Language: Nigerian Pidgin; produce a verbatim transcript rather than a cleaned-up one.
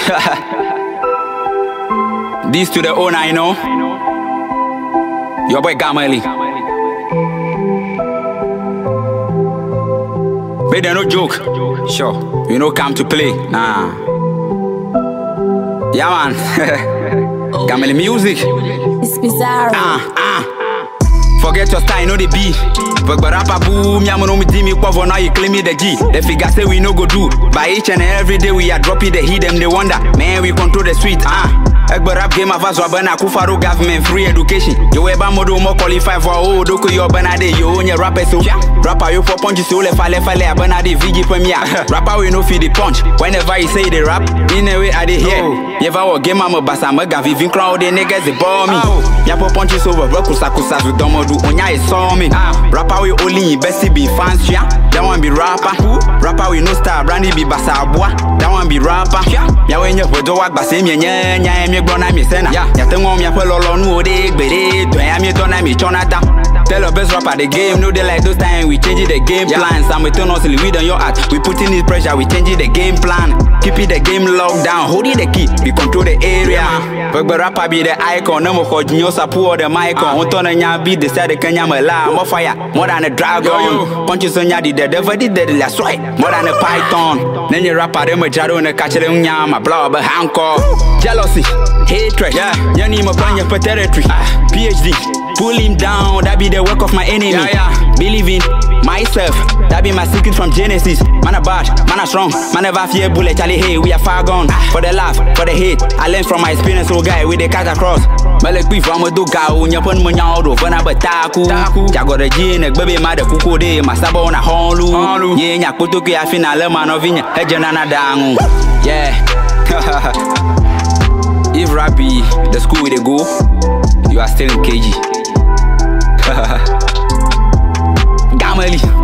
This to the owner, you know. Your boy Gamali. But they no joke. Sure, you know come to play. Nah. Yeah man. Gamali music. It's bizarre. Ah, ah. Forget your style, know the B. But but rapper boom, ya no me di me cover now you claim me the G. The figure say we no go do. By each and every day we are dropping the heat, them they wonder. Man, we control the street, ah. Egbe rap game of us wabana kufaro government free education. You eba modo more qualify for oh doko yo banade you own your rapper so rapper you for punch so le fale fale abana de V G premier. Rapper we no feed the punch. Whenever he say the rap, in a way I dey hear. Never wa game am basa maga vivin crowd the niggas they ball me. Ya po punch so over kusa kusa so domo do onya is saw me. Rapper we only best be fans ya. That one be rapper. Rapper we no star brandy be basa boy. That one be rapper. Ya when you do work basa me nya nya Gonna me sena, yeah. Yatengo me apple all no de bere. Do I me dona me chonata. Tell your best rapper the game. No they like those time we change the game plan. Some we turn us we on your heart. We put in this pressure. We change the game plan. Keep it the game locked down. Hold it the key. We control the area. But the rapper be the icon. No more for junior support the mic on. On turn nya beat the side the Kenya mala. More fire, more than a dragon. Punches on ya did the devil did the last right. More than a python. Then you rapper them a jaro and a catch them nya my blow but handcuff. Jealousy. Hatred, yeah, you need my plan for territory. P H D, pull him down, that be the work of my enemy. Yeah, yeah. Believe in myself, that be my secret from Genesis. Man a bad, man a strong, man never fear bullet. Charlie, hey, we are far gone. For the laugh, for the hate, I learned from my experience. So guy with the cat across. Malek beef, I'm a duka, when you put money out of when I bet taku. Jago the gene, baby, mother kuku de, my sabo on a holu. Yeah, Yakutuki, I feel a man of in Hejanana down. Yeah. If rap be the school where they go, you are still in K G. Gamali.